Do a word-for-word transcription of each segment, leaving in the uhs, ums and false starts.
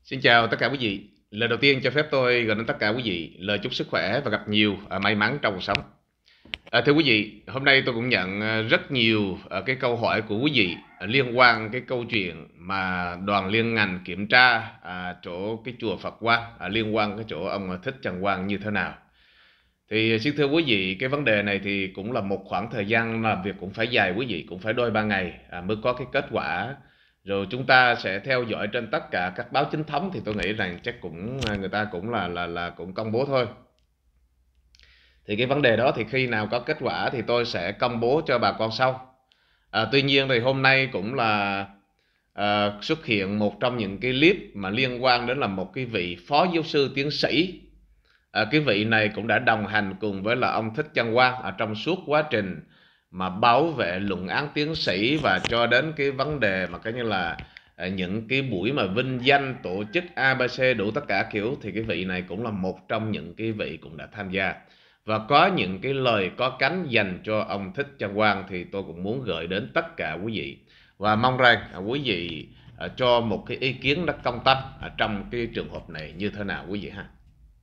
Xin chào tất cả quý vị. Lời đầu tiên cho phép tôi gửi đến tất cả quý vị lời chúc sức khỏe và gặp nhiều à, may mắn trong cuộc sống. À, thưa quý vị, hôm nay tôi cũng nhận à, rất nhiều à, cái câu hỏi của quý vị à, liên quan cái câu chuyện mà đoàn liên ngành kiểm tra à, chỗ cái chùa Phật Quang, à, liên quan cái chỗ ông Thích Trần Quang như thế nào. Thì xin thưa quý vị, cái vấn đề này thì cũng là một khoảng thời gian làm việc cũng phải dài, quý vị cũng phải đôi ba ngày à, mới có cái kết quả. Rồi chúng ta sẽ theo dõi trên tất cả các báo chính thống, thì tôi nghĩ rằng chắc cũng người ta cũng là là là cũng công bố thôi. Thì cái vấn đề đó thì khi nào có kết quả thì tôi sẽ công bố cho bà con sau. À, tuy nhiên thì hôm nay cũng là à, xuất hiện một trong những cái clip mà liên quan đến là một cái vị phó giáo sư tiến sĩ. À, cái vị này cũng đã đồng hành cùng với là ông Thích Trần Quang ở trong suốt quá trình mà bảo vệ luận án tiến sĩ, và cho đến cái vấn đề mà cái như là à, những cái buổi mà vinh danh tổ chức a bê xê đủ tất cả kiểu, thì cái vị này cũng là một trong những cái vị cũng đã tham gia và có những cái lời có cánh dành cho ông Thích Trần Quang, thì tôi cũng muốn gửi đến tất cả quý vị và mong rằng à, quý vị à, cho một cái ý kiến nó công tâm ở trong cái trường hợp này như thế nào quý vị ha.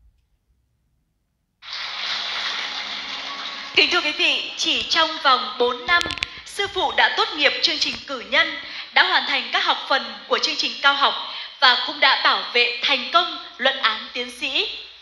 Kính thưa quý vị, chỉ trong vòng bốn năm, sư phụ đã tốt nghiệp chương trình cử nhân, đã hoàn thành các học phần của chương trình cao học và cũng đã bảo vệ thành công luận án tiến sĩ.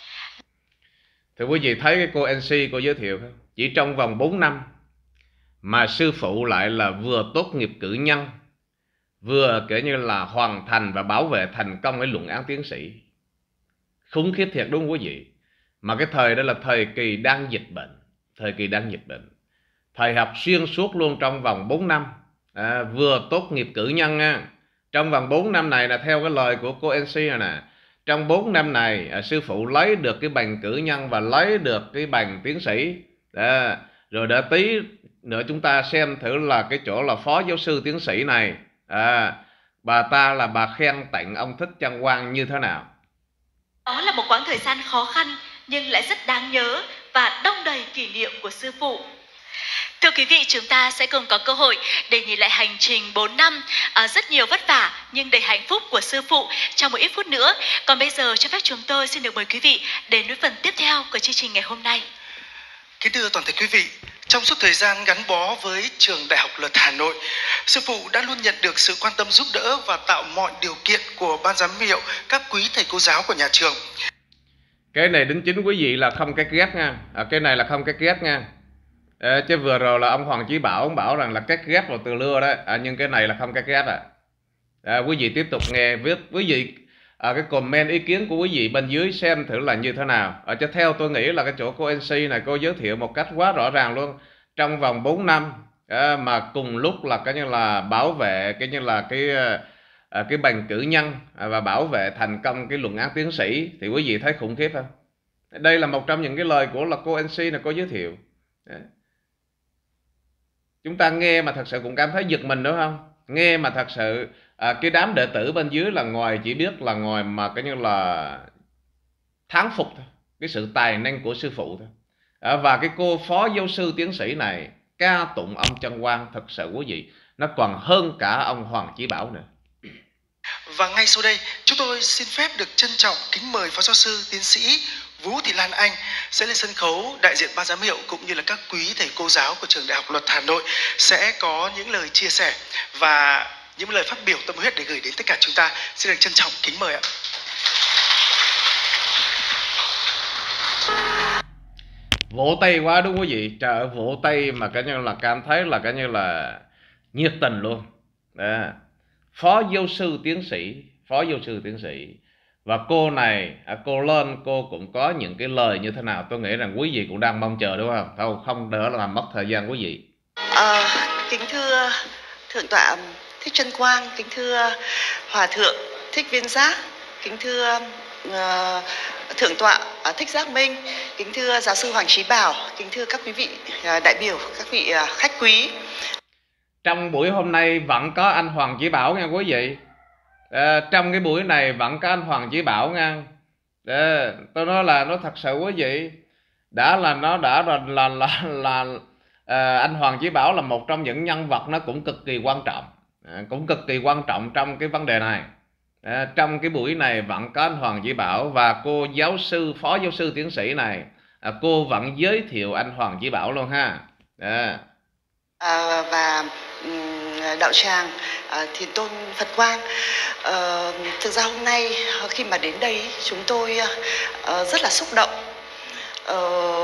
Thì quý vị thấy cái cô en xê cô giới thiệu không? Chỉ trong vòng bốn năm mà sư phụ lại là vừa tốt nghiệp cử nhân, vừa kể như là hoàn thành và bảo vệ thành công cái luận án tiến sĩ. Khủng khiếp thiệt đúng không quý vị? Mà cái thời đó là thời kỳ đang dịch bệnh. Thời kỳ đang dịch bệnh, thầy học xuyên suốt luôn trong vòng bốn năm, à, vừa tốt nghiệp cử nhân nha. Trong vòng bốn năm này là theo cái lời của cô en xê này nè, trong bốn năm này à, sư phụ lấy được cái bằng cử nhân và lấy được cái bằng tiến sĩ. À, rồi đã tí nữa chúng ta xem thử là cái chỗ là phó giáo sư tiến sĩ này, à, bà ta là bà khen tặng ông Thích Trần Quang như thế nào. Đó là một quãng thời gian khó khăn nhưng lại rất đáng nhớ và đong đầy kỷ niệm của sư phụ. Thưa quý vị, chúng ta sẽ cùng có cơ hội để nhìn lại hành trình bốn năm à, rất nhiều vất vả nhưng đầy hạnh phúc của sư phụ trong một ít phút nữa. Còn bây giờ cho phép chúng tôi xin được mời quý vị đến với phần tiếp theo của chương trình ngày hôm nay. Kính thưa toàn thể quý vị, trong suốt thời gian gắn bó với trường Đại học Luật Hà Nội, sư phụ đã luôn nhận được sự quan tâm giúp đỡ và tạo mọi điều kiện của ban giám hiệu, các quý thầy cô giáo của nhà trường. Cái này đính chính quý vị là không cái ghép nha, à, cái này là không cái ghép nha. À, chứ vừa rồi là ông Hoàng Chí Bảo ông bảo rằng là cắt ghép vào từ lưa đấy, à, nhưng cái này là không cắt ghép à. À, quý vị tiếp tục nghe viết quý vị à, cái comment ý kiến của quý vị bên dưới xem thử là như thế nào. À, cho theo tôi nghĩ là cái chỗ cô en xê này cô giới thiệu một cách quá rõ ràng luôn, trong vòng bốn năm à, mà cùng lúc là cái như là bảo vệ cái như là cái à, cái bằng cử nhân à, và bảo vệ thành công cái luận án tiến sĩ, thì quý vị thấy khủng khiếp không? Đây là một trong những cái lời của là cô en xê này cô giới thiệu. Đấy. Chúng ta nghe mà thật sự cũng cảm thấy giật mình đúng không? Nghe mà thật sự à, cái đám đệ tử bên dưới là ngoài chỉ biết là ngoài mà cái như là thán phục thôi, cái sự tài năng của sư phụ thôi. À, và cái cô phó giáo sư tiến sĩ này ca tụng ông Trần Quang thật sự quý vị, nó còn hơn cả ông Hoàng Chí Bảo nữa. Và ngay sau đây, chúng tôi xin phép được trân trọng kính mời phó giáo sư tiến sĩ Vũ Thị Lan Anh sẽ lên sân khấu đại diện ban giám hiệu cũng như là các quý thầy cô giáo của trường Đại học Luật Hà Nội sẽ có những lời chia sẻ và những lời phát biểu tâm huyết để gửi đến tất cả chúng ta. Xin được trân trọng kính mời ạ. Vỗ tay quá đúng quý vị, trời ơi, vỗ tay mà cái như là cảm thấy là cái như là nhiệt tình luôn. Đó. Phó giáo sư tiến sĩ, phó giáo sư tiến sĩ. Và cô này, cô lên cô cũng có những cái lời như thế nào, tôi nghĩ rằng quý vị cũng đang mong chờ đúng không? Không, không đỡ là làm mất thời gian quý vị. À, kính thưa Thượng tọa Thích Trân Quang, kính thưa Hòa thượng Thích Viên Giác, kính thưa uh, Thượng tọa uh, Thích Giác Minh, kính thưa giáo sư Hoàng Chí Bảo, kính thưa các quý vị uh, đại biểu, các vị uh, khách quý. Trong buổi hôm nay vẫn có anh Hoàng Chí Bảo nha quý vị. À, trong cái buổi này vẫn có anh Hoàng Chí Bảo nha. À, tôi nói là nó thật sự quý vị, đã là nó đã là là là, là à, anh Hoàng Chí Bảo là một trong những nhân vật nó cũng cực kỳ quan trọng, à, cũng cực kỳ quan trọng trong cái vấn đề này. À, trong cái buổi này vẫn có anh Hoàng Chí Bảo và cô giáo sư, phó giáo sư tiến sĩ này, à, cô vẫn giới thiệu anh Hoàng Chí Bảo luôn ha. À. À, và um, đạo tràng à, Thiền Tôn Phật Quang. À, thực ra hôm nay khi mà đến đây chúng tôi à, rất là xúc động. À,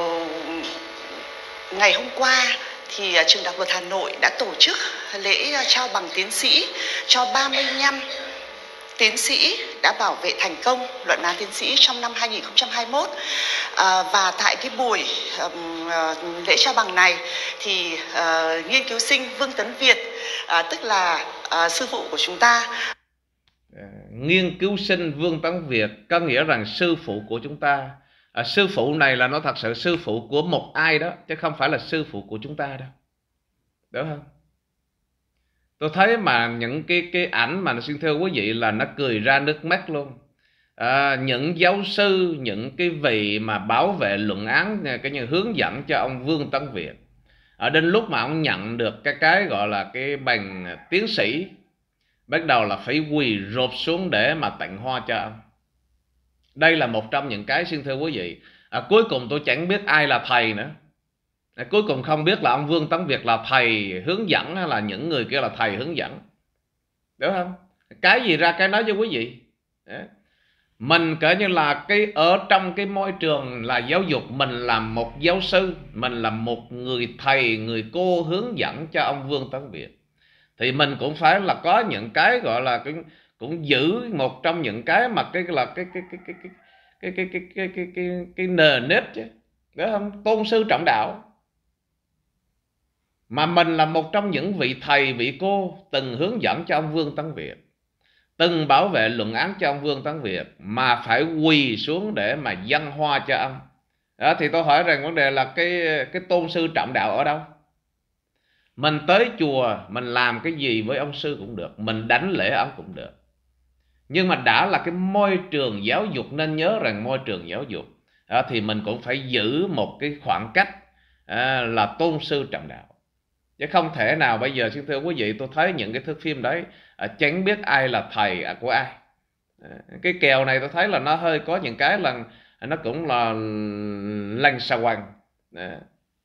ngày hôm qua thì trường Đại học Luật Hà Nội đã tổ chức lễ trao bằng tiến sĩ cho ba mươi lăm tiến sĩ đã bảo vệ thành công luận án tiến sĩ trong năm hai nghìn không trăm hai mươi mốt. À, và tại cái buổi um, lễ trao bằng này thì uh, nghiên cứu sinh Vương Tấn Việt, uh, tức là uh, sư phụ của chúng ta. À, nghiên cứu sinh Vương Tấn Việt có nghĩa rằng sư phụ của chúng ta. À, sư phụ này là nó thật sự sư phụ của một ai đó, chứ không phải là sư phụ của chúng ta đâu. Đúng không? Tôi thấy mà những cái cái ảnh mà xin thưa quý vị là nó cười ra nước mắt luôn. À, những giáo sư, những cái vị mà bảo vệ luận án, cái như hướng dẫn cho ông Vương Tấn Việt, ở đến lúc mà ông nhận được cái cái gọi là cái bằng tiến sĩ, bắt đầu là phải quỳ rộp xuống để mà tặng hoa cho ông. Đây là một trong những cái xin thưa quý vị. À, cuối cùng tôi chẳng biết ai là thầy nữa. À, cuối cùng không biết là ông Vương Tấn Việt là thầy hướng dẫn hay là những người kia là thầy hướng dẫn. Đúng không? Cái gì ra cái nói cho quý vị. Đấy. Mình kể như là cái ở trong cái môi trường là giáo dục, mình là một giáo sư, mình là một người thầy, người cô hướng dẫn cho ông Vương Tấn Việt, thì mình cũng phải là có những cái gọi là cái, cũng giữ một trong những cái mà cái là cái cái cái cái cái cái cái cái cái cái cái cái nề nếp chứ, đúng không? Tôn sư trọng đạo. Mà mình là một trong những vị thầy, vị cô từng hướng dẫn cho ông Vương Tấn Việt, từng bảo vệ luận án cho ông Vương Tấn Việt, mà phải quỳ xuống để mà dâng hoa cho ông. Đó, thì tôi hỏi rằng vấn đề là cái cái tôn sư trọng đạo ở đâu? Mình tới chùa, mình làm cái gì với ông sư cũng được, mình đánh lễ ông cũng được. Nhưng mà đã là cái môi trường giáo dục, nên nhớ rằng môi trường giáo dục đó, thì mình cũng phải giữ một cái khoảng cách à, là tôn sư trọng đạo. Chứ không thể nào bây giờ xin thưa quý vị, tôi thấy những cái thước phim đấy à, chẳng biết ai là thầy à, của ai. À, cái kèo này tôi thấy là nó hơi có những cái là nó cũng là lanh xà quăng. À.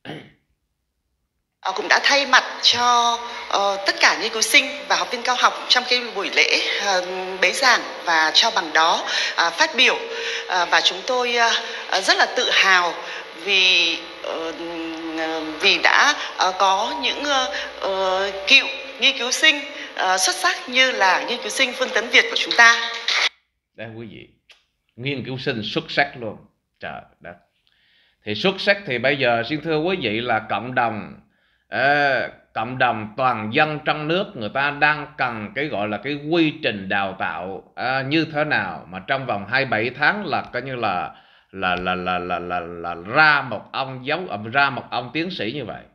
Cũng đã thay mặt cho uh, tất cả nghiên cứu sinh và học viên cao học trong cái buổi lễ uh, bế giảng và trao bằng đó uh, phát biểu, uh, và chúng tôi uh, rất là tự hào vì uh, vì đã uh, có những uh, uh, cựu nghiên cứu sinh uh, xuất sắc như là nghiên cứu sinh Vương Tấn Việt của chúng ta. Đây quý vị, nghiên cứu sinh xuất sắc luôn. Trời đất. Thì xuất sắc thì bây giờ xin thưa quý vị là cộng đồng À, cộng đồng toàn dân trong nước người ta đang cần cái gọi là cái quy trình đào tạo à, như thế nào mà trong vòng hai mươi bảy tháng là coi như là là là là là là, là ra một ông giáo ra một ông tiến sĩ như vậy,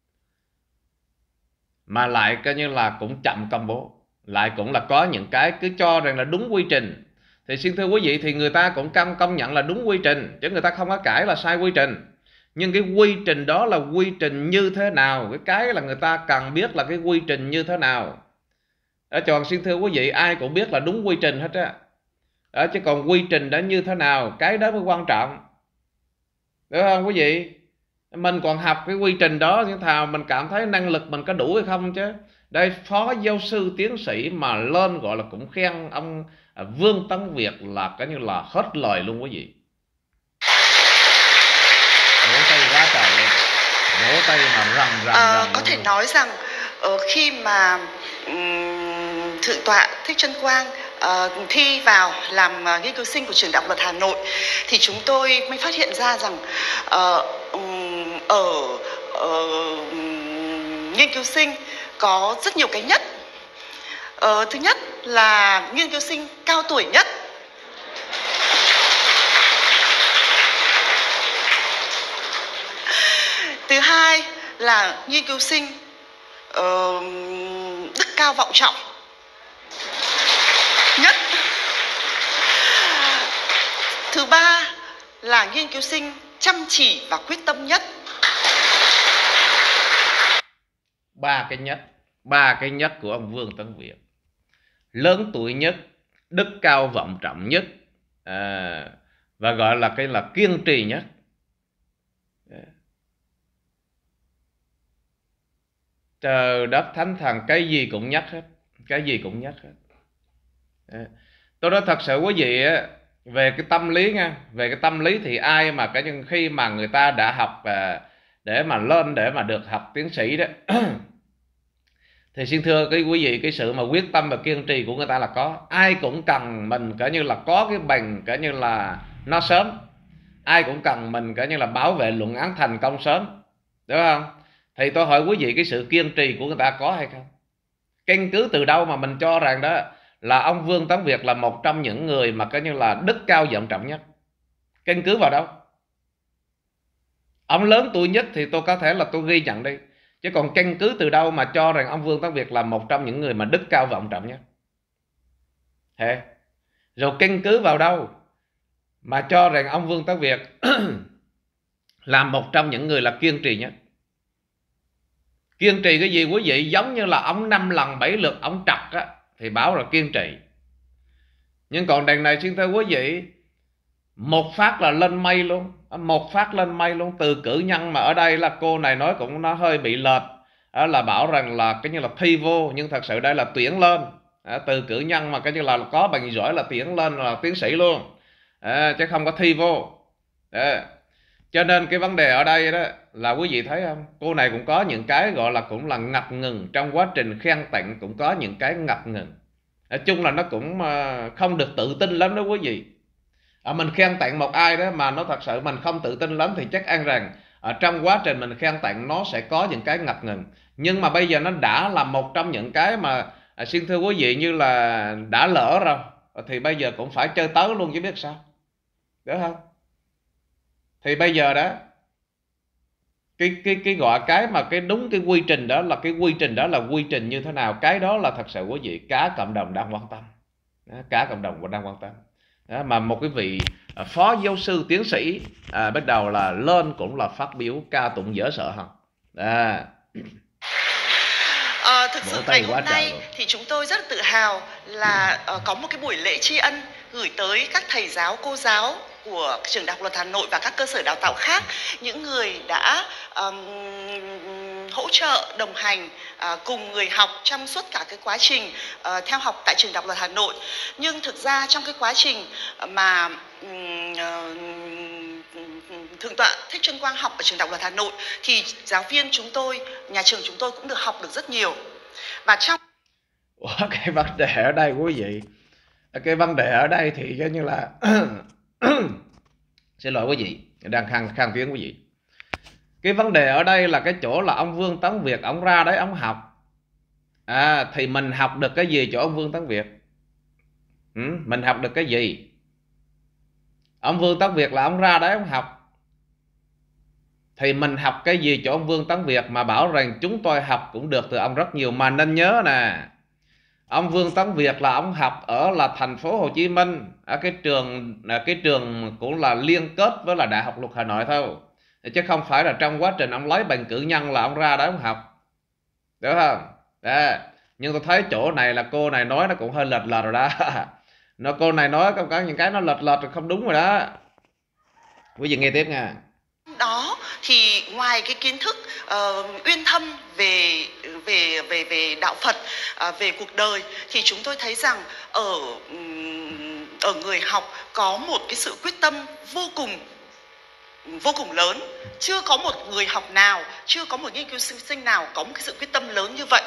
mà lại coi như là cũng chậm công bố, lại cũng là có những cái cứ cho rằng là đúng quy trình. Thì xin thưa quý vị, thì người ta cũng công công nhận là đúng quy trình, chứ người ta không có cãi là sai quy trình. Nhưng cái quy trình đó là quy trình như thế nào? Cái cái là người ta cần biết là cái quy trình như thế nào. Ở tròn xin thưa quý vị, ai cũng biết là đúng quy trình hết á. Đó, chứ còn quy trình đó như thế nào, cái đó mới quan trọng. Đúng không quý vị? Mình còn học cái quy trình đó, nhưng thào mình cảm thấy năng lực mình có đủ hay không chứ. Đây, phó giáo sư tiến sĩ mà lên gọi là cũng khen ông Vương Tấn Việt là coi như là hết lời luôn quý vị. Vỗ tay quá trời luôn. Vỗ tay mà rầm rầm à, rầm có thể luôn. Nói rằng uh, khi mà um, Thượng tọa Thích Trân Quang uh, thi vào làm uh, nghiên cứu sinh của trường Đại học Luật Hà Nội, thì chúng tôi mới phát hiện ra rằng uh, um, ở uh, nghiên cứu sinh có rất nhiều cái nhất. Uh, thứ nhất là nghiên cứu sinh cao tuổi nhất. Thứ hai là nghiên cứu sinh uh, đức cao vọng trọng nhất. Thứ ba là nghiên cứu sinh chăm chỉ và quyết tâm nhất. Ba cái nhất, ba cái nhất của ông Vương Tấn Việt. Lớn tuổi nhất, đức cao vọng trọng nhất, à, và gọi là cái là kiên trì nhất. Trời đất thánh thần, cái gì cũng nhắc hết, cái gì cũng nhắc hết. Đấy. Tôi nói thật sự quý vị á, về cái tâm lý nha, về cái tâm lý thì ai mà cái khi mà người ta đã học à, để mà lên để mà được học tiến sĩ đó thì xin thưa cái quý vị, cái sự mà quyết tâm và kiên trì của người ta là có. Ai cũng cần mình cả như là có cái bằng cả như là nó sớm, ai cũng cần mình cả như là bảo vệ luận án thành công sớm, đúng không? Thì tôi hỏi quý vị, cái sự kiên trì của người ta có hay không? Căn cứ từ đâu mà mình cho rằng đó là ông Vương Tấn Việt là một trong những người mà coi như là đức cao vọng trọng nhất? Căn cứ vào đâu? Ông lớn tuổi nhất thì tôi có thể là tôi ghi nhận đi, chứ còn căn cứ từ đâu mà cho rằng ông Vương Tấn Việt là một trong những người mà đức cao vọng trọng nhất? Thế rồi căn cứ vào đâu mà cho rằng ông Vương Tấn Việt là một trong những người là kiên trì nhất? Kiên trì cái gì quý vị? Giống như là ông năm lần bảy lượt ông trật á thì bảo là kiên trì. Nhưng còn đằng này xin thưa quý vị, một phát là lên mây luôn, một phát lên mây luôn. Từ cử nhân mà ở đây là cô này nói cũng nó hơi bị lệch, là bảo rằng là cái như là thi vô, nhưng thật sự đây là tuyển lên. Từ cử nhân mà cái như là có bằng giỏi là tuyển lên là tiến sĩ luôn, à, chứ không có thi vô. À, cho nên cái vấn đề ở đây đó là quý vị thấy không, cô này cũng có những cái gọi là cũng là ngập ngừng trong quá trình khen tặng, cũng có những cái ngập ngừng. Nói chung là nó cũng không được tự tin lắm đó quý vị. À, mình khen tặng một ai đó mà nó thật sự mình không tự tin lắm thì chắc ăn rằng ở trong quá trình mình khen tặng nó sẽ có những cái ngập ngừng. Nhưng mà bây giờ nó đã là một trong những cái mà à, xin thưa quý vị như là đã lỡ rồi thì bây giờ cũng phải chơi tớ luôn chứ biết sao, đúng không? Thì bây giờ đó cái cái cái gọi cái mà cái đúng cái quy trình đó là cái quy trình đó là quy trình như thế nào, cái đó là thật sự quý vị cả cộng đồng đang quan tâm, đó, cả cộng đồng đang quan tâm. Đó, mà một cái vị à, phó giáo sư tiến sĩ à, bắt đầu là lên cũng là phát biểu ca tụng dở sợ không? À. À, thực sự ngày hôm nay thì chúng tôi rất tự hào là uh, có một cái buổi lễ tri ân gửi tới các thầy giáo, cô giáo của trường Đại học Luật Hà Nội và các cơ sở đào tạo khác, những người đã um, hỗ trợ, đồng hành uh, cùng người học trong suốt cả cái quá trình uh, theo học tại trường Đại học Luật Hà Nội. Nhưng thực ra trong cái quá trình mà um, uh, Thượng tọa Thích Trân Quang học ở trường Đại học Luật Hà Nội thì giáo viên chúng tôi, nhà trường chúng tôi cũng được học được rất nhiều. Và trong Ủa, cái vấn đề ở đây quý vị, cái vấn đề ở đây thì như là xin lỗi quý vị, đang khang khang tiếng quý vị. Cái vấn đề ở đây là cái chỗ là ông Vương Tấn Việt ông ra đấy ông học, à, thì mình học được cái gì chỗ ông Vương Tấn Việt? Ừ, mình học được cái gì? Ông Vương Tấn Việt là ông ra đấy ông học, thì mình học cái gì chỗ ông Vương Tấn Việt mà bảo rằng chúng tôi học cũng được từ ông rất nhiều? Mà nên nhớ nè, ông Vương Tấn Việt là ông học ở là thành phố Hồ Chí Minh, ở cái trường cái trường cũng là liên kết với là Đại học Luật Hà Nội thôi, chứ không phải là trong quá trình ông lấy bằng cử nhân là ông ra đó ông học, đúng không? Đó. Nhưng tôi thấy chỗ này là cô này nói nó cũng hơi lệch lệch rồi đó. Nó cô này nói có, có những cái nó lệch lệch không đúng rồi đó. Quý vị nghe tiếp nha. Đó thì ngoài cái kiến thức uh, uyên thâm về về về về đạo Phật, uh, về cuộc đời, thì chúng tôi thấy rằng ở um, ở người học có một cái sự quyết tâm vô cùng vô cùng lớn. Chưa có một người học nào, chưa có một nghiên cứu sinh nào có một cái sự quyết tâm lớn như vậy.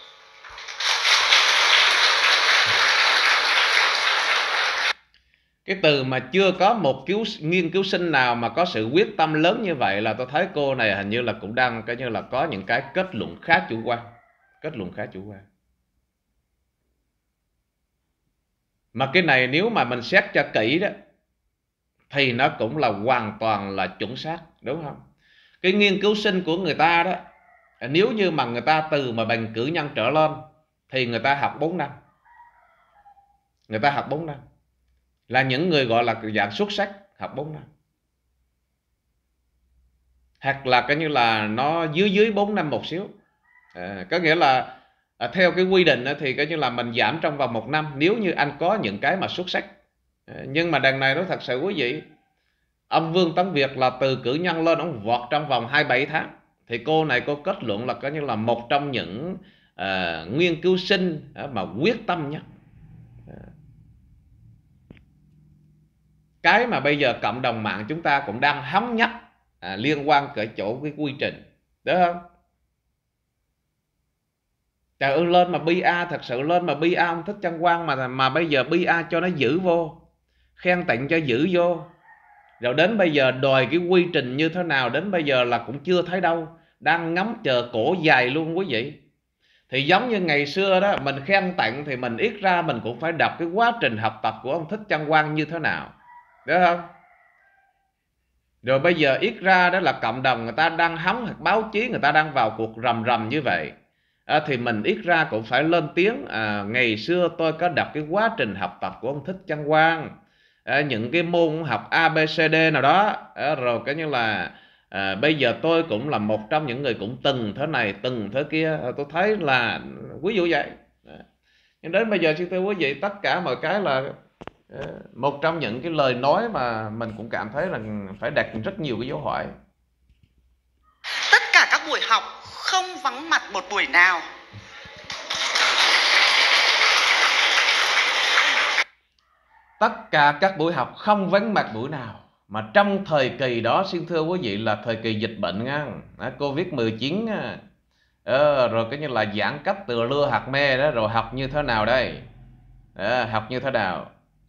Cái từ mà chưa có một cứu, nghiên cứu sinh nào mà có sự quyết tâm lớn như vậy là tôi thấy cô này hình như là cũng đang cái như là có những cái kết luận khá chủ quan. Kết luận khá chủ quan. Mà cái này nếu mà mình xét cho kỹ đó thì nó cũng là hoàn toàn là chuẩn xác, đúng không? Cái nghiên cứu sinh của người ta đó, nếu như mà người ta từ mà bằng cử nhân trở lên thì người ta học bốn năm. Người ta học bốn năm. Là những người gọi là dạng xuất sắc, học bốn năm. Hoặc là cái như là nó dưới dưới bốn năm một xíu. À, có nghĩa là À, theo cái quy định thì coi như là mình giảm trong vòng một năm nếu như anh có những cái mà xuất sắc. À, nhưng mà đằng này nó thật sự quý vị, ông Vương Tấn Việt là từ cử nhân lên ông vọt trong vòng hai mươi bảy tháng. Thì cô này cô kết luận là coi như là một trong những à, nghiên cứu sinh à, mà quyết tâm nhất. À. Cái mà bây giờ cộng đồng mạng chúng ta cũng đang hóng nhắc à, liên quan cái chỗ cái quy trình, đúng không? Trời ơi, lên mà bê a, thật sự lên mà bê a ông Thích Trân Quang mà mà bây giờ bê a cho nó giữ vô, khen tặng cho giữ vô. Rồi đến bây giờ đòi cái quy trình như thế nào đến bây giờ là cũng chưa thấy đâu. Đang ngắm chờ cổ dài luôn quý vị. Thì giống như ngày xưa đó, mình khen tặng thì mình ít ra mình cũng phải đọc cái quá trình học tập của ông Thích Trân Quang như thế nào, đúng không? Rồi bây giờ ít ra đó là cộng đồng người ta đang hóng, hoặc báo chí người ta đang vào cuộc rầm rầm như vậy. À, thì mình ít ra cũng phải lên tiếng. À, ngày xưa tôi có đọc cái quá trình học tập của ông Thích Trân Quang, à, những cái môn học a bê xê đê nào đó, à, rồi cái như là à, bây giờ tôi cũng là một trong những người cũng từng thế này từng thế kia. À, tôi thấy là ví dụ vậy. À, nhưng đến bây giờ xin thưa quý vị, tất cả mọi cái là à, một trong những cái lời nói mà mình cũng cảm thấy là phải đặt rất nhiều cái dấu hỏi. Tất cả các buổi học không vắng mặt một buổi nào. Tất cả các buổi học không vắng mặt buổi nào. Mà trong thời kỳ đó xin thưa quý vị là thời kỳ dịch bệnh nha, Covid mười chín, ờ, rồi cái như là giãn cách từ lưa hạt me đó, rồi học như thế nào đây? À, học như thế nào?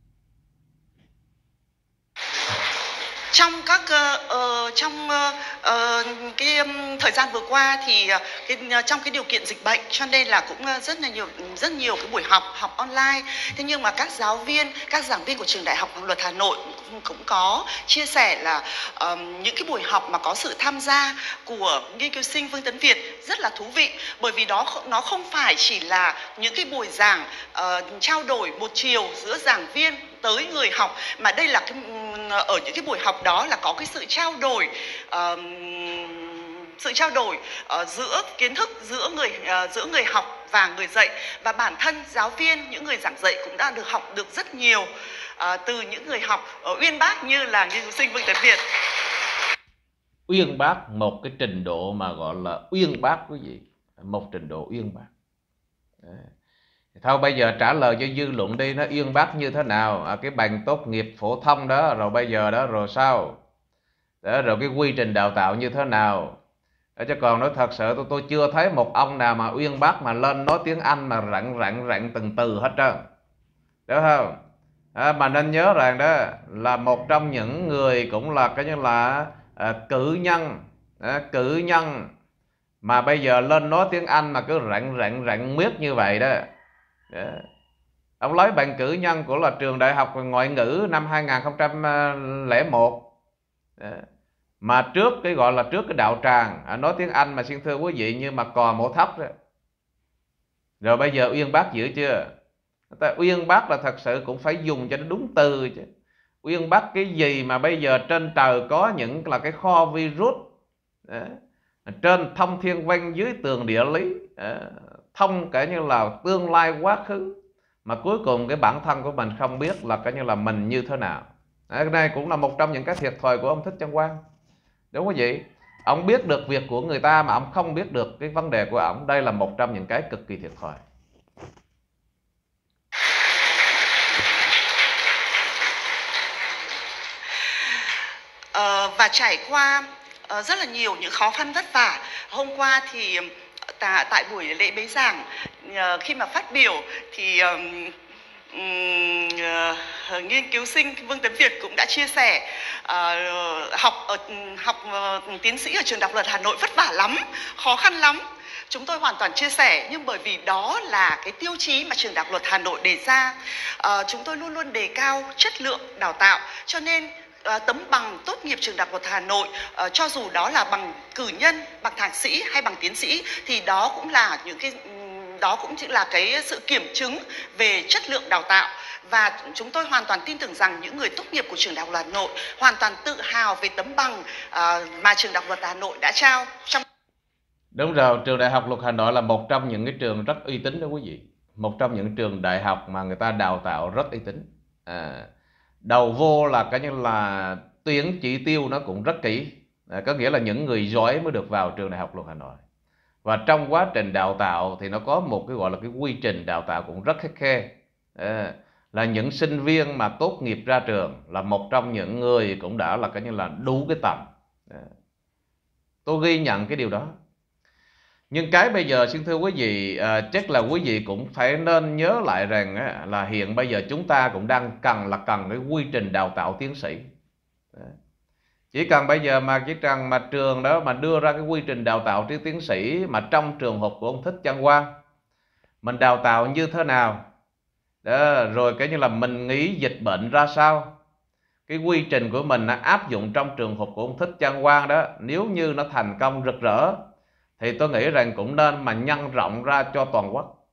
Trong các uh, trong uh, cái um, thời gian vừa qua thì uh, cái, uh, trong cái điều kiện dịch bệnh cho nên là cũng uh, rất là nhiều rất nhiều cái buổi học học online. Thế nhưng mà các giáo viên, các giảng viên của trường Đại học Luật Hà Nội cũng, cũng có chia sẻ là um, những cái buổi học mà có sự tham gia của nghiên cứu sinh Vương Tấn Việt rất là thú vị, bởi vì đó nó không phải chỉ là những cái buổi giảng uh, trao đổi một chiều giữa giảng viên tới người học, mà đây là cái, ở những cái buổi học đó là có cái sự trao đổi uh, sự trao đổi uh, giữa kiến thức giữa người uh, giữa người học và người dạy, và bản thân giáo viên, những người giảng dạy cũng đã được học được rất nhiều uh, từ những người học uh, uyên bác như là nghiên cứu sinh Vương Tấn Việt. Uyên bác, một cái trình độ mà gọi là uyên bác quý vị, một trình độ uyên bác. Đấy. Thôi bây giờ trả lời cho dư luận đi, nó uyên bác như thế nào? À, cái bằng tốt nghiệp phổ thông đó, rồi bây giờ đó, rồi sao? Đó, rồi cái quy trình đào tạo như thế nào? Đó, chứ còn nói thật sự tôi tôi chưa thấy một ông nào mà uyên bác mà lên nói tiếng Anh mà rặn rặn rặn từng từ hết trơn. Đúng không? À, mà nên nhớ rằng đó là một trong những người cũng là cái như là à, cử nhân, à, cử nhân mà bây giờ lên nói tiếng Anh mà cứ rặn rặn rặn miết như vậy đó. Đó. Ông lấy bằng cử nhân của là trường Đại học Ngoại ngữ năm hai nghìn không trăm lẻ một. Đó. Mà trước cái gọi là trước cái đạo tràng nói tiếng Anh mà xin thưa quý vị như mà cò mổ thấp đó. Rồi bây giờ uyên bác dữ chưa? Ta uyên bác là thật sự cũng phải dùng cho nó đúng từ chứ. Uyên bác cái gì mà bây giờ trên trời có những là cái kho virus. Đó. Trên thông thiên văn, dưới tường địa lý. Đó. Thông cả như là tương lai quá khứ, mà cuối cùng cái bản thân của mình không biết là cái như là mình như thế nào. Cái này cũng là một trong những cái thiệt thòi của ông Thích Trân Quang. Đúng không vậy? Ông biết được việc của người ta mà ông không biết được cái vấn đề của ông. Đây là một trong những cái cực kỳ thiệt thòi. Ờ, và trải qua uh, rất là nhiều những khó khăn vất vả. Hôm qua thì Tại, tại buổi lễ bế giảng, uh, khi mà phát biểu thì um, um, uh, nghiên cứu sinh Vương Tấn Việt cũng đã chia sẻ uh, học ở học uh, tiến sĩ ở trường Đại học Luật Hà Nội vất vả lắm, khó khăn lắm. Chúng tôi hoàn toàn chia sẻ, nhưng bởi vì đó là cái tiêu chí mà trường Đại học Luật Hà Nội đề ra. Uh, chúng tôi luôn luôn đề cao chất lượng đào tạo, cho nên Uh, tấm bằng tốt nghiệp trường Đại học Luật Hà Nội, uh, cho dù đó là bằng cử nhân, bằng thạc sĩ hay bằng tiến sĩ, thì đó cũng là những cái đó cũng chỉ là cái sự kiểm chứng về chất lượng đào tạo. Và chúng tôi hoàn toàn tin tưởng rằng những người tốt nghiệp của trường Đại học Luật Hà Nội hoàn toàn tự hào về tấm bằng uh, mà trường Đại học Luật Hà Nội đã trao. Trong Đúng rồi, trường Đại học Luật Hà Nội là một trong những cái trường rất uy tín đó quý vị. Một trong những trường đại học mà người ta đào tạo rất uy tín. À, đầu vô là cái như là tuyển chỉ tiêu nó cũng rất kỹ. À, có nghĩa là những người giỏi mới được vào trường Đại học Luật Hà Nội. Và trong quá trình đào tạo thì nó có một cái gọi là cái quy trình đào tạo cũng rất khắt khe. À, là những sinh viên mà tốt nghiệp ra trường là một trong những người cũng đã là cái như là đủ cái tầm. À, tôi ghi nhận cái điều đó. Nhưng cái bây giờ xin thưa quý vị, à, chắc là quý vị cũng phải nên nhớ lại rằng á, là hiện bây giờ chúng ta cũng đang cần là cần cái quy trình đào tạo tiến sĩ. Đấy. Chỉ cần bây giờ mà chỉ cần mà trường đó mà đưa ra cái quy trình đào tạo tri tiến sĩ mà trong trường hợp của ông Thích Trân Quang, mình đào tạo như thế nào, đó, rồi cái như là mình nghĩ dịch bệnh ra sao, cái quy trình của mình nó áp dụng trong trường hợp của ông Thích Trân Quang đó, nếu như nó thành công rực rỡ thì tôi nghĩ rằng cũng nên mà nhân rộng ra cho toàn quốc.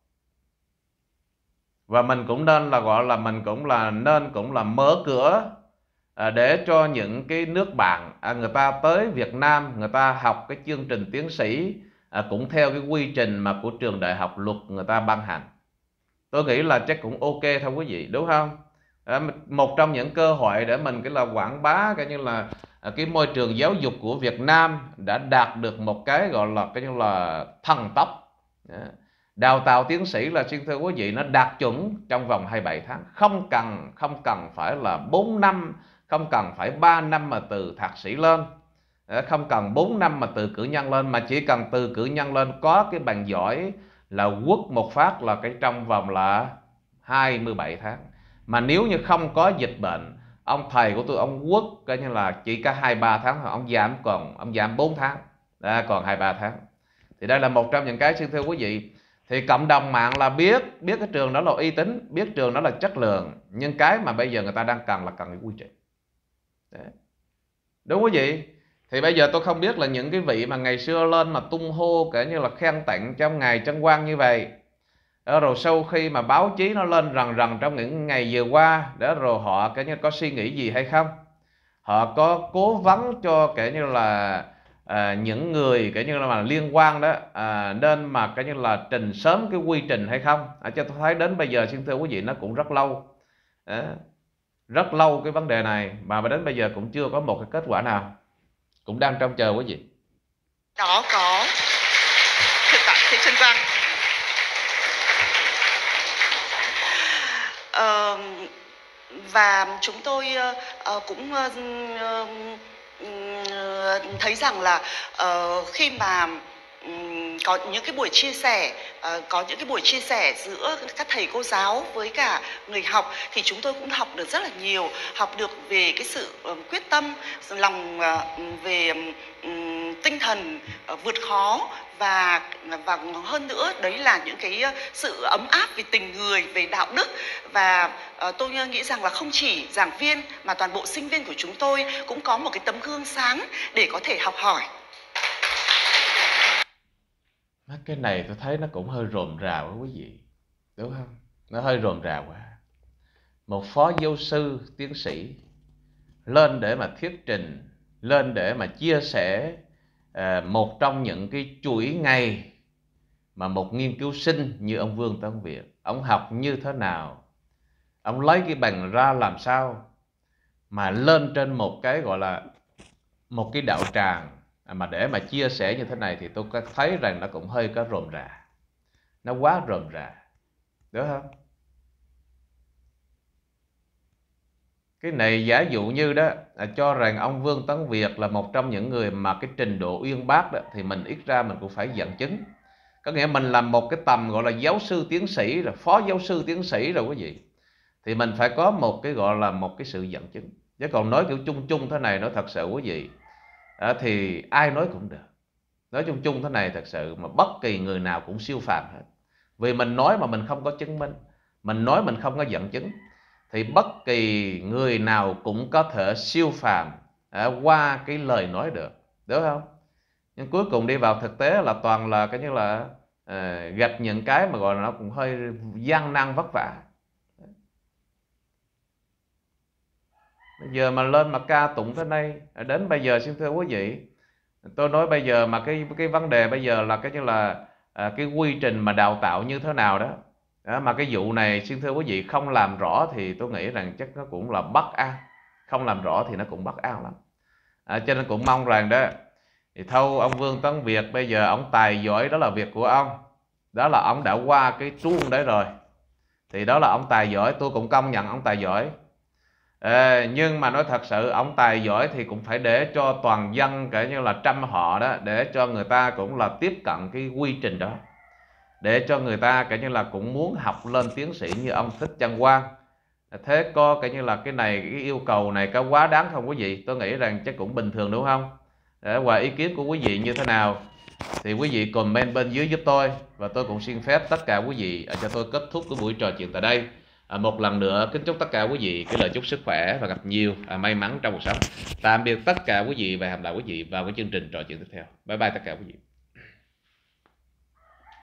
Và mình cũng nên là gọi là mình cũng là nên cũng là mở cửa à, để cho những cái nước bạn à, người ta tới Việt Nam, người ta học cái chương trình tiến sĩ à, cũng theo cái quy trình mà của trường Đại học Luật người ta ban hành. Tôi nghĩ là chắc cũng ok thôi quý vị, đúng không? À, một trong những cơ hội để mình cái là quảng bá cái như là à, cái môi trường giáo dục của Việt Nam đã đạt được một cái gọi là cái như là thần tốc. À, đào tạo tiến sĩ là xin thưa quý vị nó đạt chuẩn trong vòng hai mươi bảy tháng, không cần không cần phải là bốn năm, không cần phải ba năm mà từ thạc sĩ lên, à, không cần bốn năm mà từ cử nhân lên, mà chỉ cần từ cử nhân lên có cái bằng giỏi là quất một phát là cái trong vòng là hai mươi bảy tháng. Mà nếu như không có dịch bệnh, ông thầy của tôi ông quất coi như là chỉ có hai ba tháng, ông giảm còn ông giảm bốn tháng, à, còn hai ba tháng. Thì đây là một trong những cái xin thưa quý vị, thì cộng đồng mạng là biết biết cái trường đó là uy tín, biết trường đó là chất lượng, nhưng cái mà bây giờ người ta đang cần là cần cái quy trình. Đấy. Đúng quý vị. Thì bây giờ tôi không biết là những cái vị mà ngày xưa lên mà tung hô kể như là khen tặng trong ngày Trân Quang như vậy, rồi sau khi mà báo chí nó lên rần rần trong những ngày vừa qua, để rồi họ kể như có suy nghĩ gì hay không? Họ có cố vấn cho kể như là à, những người kể như là mà liên quan đó à, nên mà kể như là trình sớm cái quy trình hay không? À, cho tôi thấy đến bây giờ xin thưa quý vị nó cũng rất lâu, à, rất lâu cái vấn đề này mà đến bây giờ cũng chưa có một cái kết quả nào, cũng đang trông chờ quý vị. Đó có Thượng tọa Thích Trân Quang. Ờ, và chúng tôi uh, cũng uh, uh, thấy rằng là uh, khi mà um, có những cái buổi chia sẻ, uh, có những cái buổi chia sẻ giữa các thầy cô giáo với cả người học, thì chúng tôi cũng học được rất là nhiều, học được về cái sự uh, quyết tâm, lòng uh, về um, tinh thần uh, vượt khó, và và hơn nữa đấy là những cái sự ấm áp về tình người, về đạo đức. Và uh, tôi nghĩ rằng là không chỉ giảng viên mà toàn bộ sinh viên của chúng tôi cũng có một cái tấm gương sáng để có thể học hỏi. Cái này tôi thấy nó cũng hơi rườm rà quá quý vị, đúng không? Nó hơi rườm rà quá. Một phó giáo sư tiến sĩ lên để mà thuyết trình, lên để mà chia sẻ à, một trong những cái chuỗi ngày mà một nghiên cứu sinh như ông Vương Tấn Việt, ông học như thế nào, ông lấy cái bằng ra làm sao, mà lên trên một cái gọi là một cái đạo tràng mà để mà chia sẻ như thế này, thì tôi thấy rằng nó cũng hơi có rườm rà, nó quá rườm rà, đúng không? Cái này giả dụ như đó à, cho rằng ông Vương Tấn Việt là một trong những người mà cái trình độ uyên bác đó, thì mình ít ra mình cũng phải dẫn chứng. Có nghĩa mình làm một cái tầm gọi là giáo sư tiến sĩ rồi, phó giáo sư tiến sĩ rồi quý vị, thì mình phải có một cái gọi là một cái sự dẫn chứng. Chứ còn nói kiểu chung chung thế này, nói thật sự quý vị à, thì ai nói cũng được. Nói chung chung thế này thật sự mà bất kỳ người nào cũng siêu phàm hết. Vì mình nói mà mình không có chứng minh, mình nói mình không có dẫn chứng, thì bất kỳ người nào cũng có thể siêu phàm à, qua cái lời nói được, đúng không? Nhưng cuối cùng đi vào thực tế là toàn là cái như là à, gặp những cái mà gọi là nó cũng hơi gian nan vất vả. Bây giờ mà lên mà ca tụng tới đây, đến bây giờ xin thưa quý vị, Tôi nói bây giờ mà cái cái vấn đề bây giờ là cái như là à, cái quy trình mà đào tạo như thế nào đó. Đó, mà cái vụ này xin thưa quý vị không làm rõ thì tôi nghĩ rằng chắc nó cũng là bất an, không làm rõ thì nó cũng bất an lắm. À, cho nên cũng mong rằng đó thì thôi ông Vương Tấn Việt bây giờ ông tài giỏi đó là việc của ông, đó là ông đã qua cái chuông đấy rồi, thì đó là ông tài giỏi, tôi cũng công nhận ông tài giỏi. À, nhưng mà nói thật sự ông tài giỏi thì cũng phải để cho toàn dân kể như là trăm họ đó, để cho người ta cũng là tiếp cận cái quy trình đó, để cho người ta kể như là cũng muốn học lên tiến sĩ như ông Thích Trân Quang. Thế có kể như là cái này cái yêu cầu này có quá đáng không quý vị? Tôi nghĩ rằng chắc cũng bình thường đúng không? Để và ý kiến của quý vị như thế nào thì quý vị comment bên dưới giúp tôi, và tôi cũng xin phép tất cả quý vị cho tôi kết thúc cái buổi trò chuyện tại đây. À, một lần nữa kính chúc tất cả quý vị cái lời chúc sức khỏe và gặp nhiều à, may mắn trong cuộc sống. Tạm biệt tất cả quý vị và hẹn gặp lại quý vị vào cái chương trình trò chuyện tiếp theo. Bye bye tất cả quý vị.